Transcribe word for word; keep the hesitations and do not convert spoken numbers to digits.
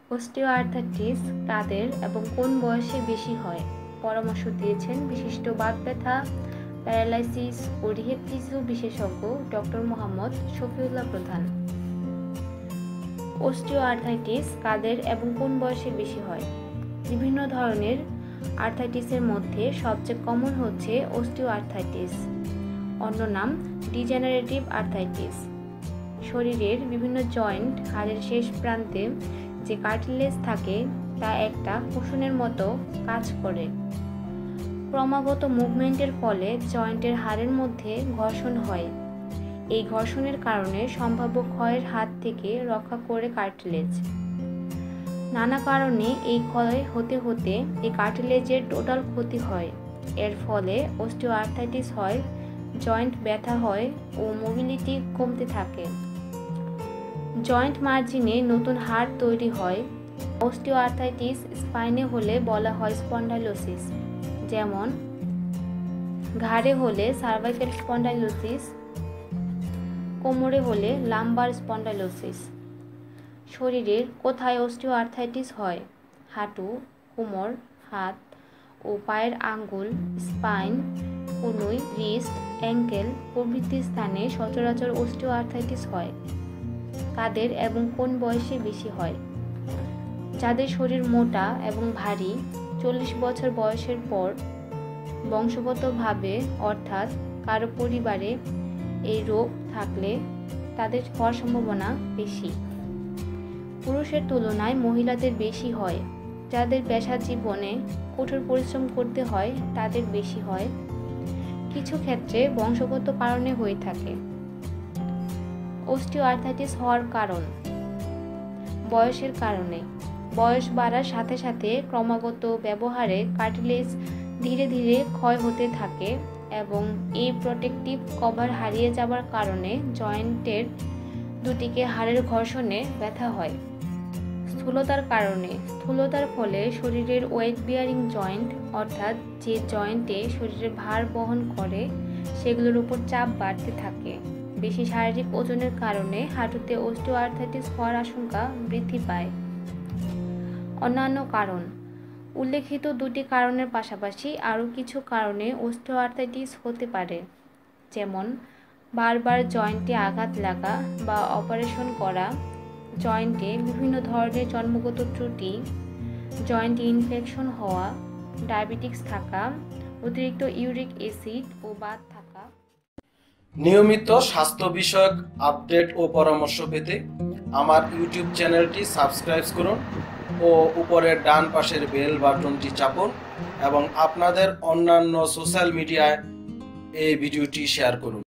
Osteoarthritis কাদের এবং কোন বয়সে বেশি হয় পরামর্শ দিয়েছেন বিশিষ্ট বাত ব্যথা, প্যারালাইসিস ও রিহেব টিস্যু বিশেষজ্ঞ ডক্টর মোহাম্মদ শফিউল্লাহ প্রধান। অস্টিওআর্থ্রাইটিস কাদের এবং কোন বয়সে বেশি হয়? বিভিন্ন ধরনের আর্থ্রাইটিসের মধ্যে সবচেয়ে কমন হচ্ছে অস্টিওআর্থ্রাইটিস, অন্য নাম ডিজেনারেটিভ আর্থ্রাইটিস। শরীরের বিভিন্ন জয়েন্ট হাড়ের শেষ প্রান্তে যে কার্টিলেজ থাকে তা একটা কুশনের মতো কাজ করে। ক্রমাগত মুভমেন্টের ফলে জয়েন্টের হাড়ের মধ্যে ঘর্ষণ হয়। এই ঘর্ষণের কারণে সম্ভাব্য ক্ষয়ের হাত থেকে রক্ষা করে কার্টিলেজ। নানা কারণে এই ক্ষয় হতে হতে এই কার্টিলেজের টোটাল ক্ষতি হয়। এর ফলে অস্টিওআর্থ্রাইটিস হয়, জয়েন্ট ব্যথা হয় ও মোবিলিটি কমতে থাকে। জয়েন্ট মার্জিনে নতুন হাড় তৈরি হয়। অস্টিওআর্থ্রাইটিস স্পাইনে হলে বলা হয় স্পন্ডাইলোসিস, যেমন ঘাড়ে হলে সার্ভাইকাল স্পন্ডাইলোসিস, কোমরে হলে লাম্বার স্পন্ডাইলোসিস। শরীরের কোথায় অস্টিওআর্থ্রাইটিস হয়? হাঁটু, কোমর, হাত ও পায়ের আঙ্গুল, স্পাইন, কনুই, রিস্ট, অ্যাঙ্কেল প্রভৃতি স্থানে সচরাচর অস্টিওআর্থ্রাইটিস হয়। কাদের এবং কোন বয়সে বেশি হয়? যাদের শরীর মোটা এবং ভারী, চল্লিশ বছর বয়সের পর বংশগতভাবে অর্থাৎ কারো পরিবারে এই রোগ থাকলে তাদের হওয়ার সম্ভাবনা বেশি। পুরুষের তুলনায় মহিলাদের বেশি হয়। যাদের পেশা জীবনে কঠোর পরিশ্রম করতে হয় তাদের বেশি হয়। কিছু ক্ষেত্রে বংশগত কারণে হয়ে থাকে। অস্টিওআর্থ্রাইটিস হওয়ার কারণ: বয়সের কারণে। বয়স বাড়ার সাথে সাথে ক্রমাগত ব্যবহারে কার্টিলেজ ধীরে ধীরে ক্ষয় হতে থাকে এবং এই প্রোটেক্টিভ কভার হারিয়ে যাবার কারণে জয়েন্টের দুটিকে হাড়ের ঘর্ষণে ব্যথা হয়। স্থূলতার কারণে। স্থূলতার ফলে শরীরের ওয়েট বিয়ারিং জয়েন্ট অর্থাৎ যে জয়েন্টে শরীরের ভার বহন করে সেগুলোর উপর চাপ বাড়তে থাকে। বেশি শারীরিক ওজনের কারণে হাঁটুতে অস্টিওআর্থ্রাইটিস হওয়ার আশঙ্কা বৃদ্ধি পায়। অন্যান্য কারণ: উল্লেখিত দুটি কারণের পাশাপাশি আরও কিছু কারণে অস্টিওআর্থ্রাইটিস হতে পারে, যেমন বারবার জয়েন্টে আঘাত লাগা বা অপারেশন করা, জয়েন্টে বিভিন্ন ধরনের জন্মগত ত্রুটি, জয়েন্টে ইনফেকশন হওয়া, ডায়াবেটিস থাকা, অতিরিক্ত ইউরিক অ্যাসিড ও বাত থাকা। নিয়মিত স্বাস্থ্য বিষয়ক আপডেট ও পরামর্শ পেতে আমার ইউটিউব চ্যানেলটি সাবস্ক্রাইব করুন ও উপরের ডান পাশের বেল বাটনটি চাপুন এবং আপনাদের অন্যান্য সোশ্যাল মিডিয়ায় এই ভিডিওটি শেয়ার করুন।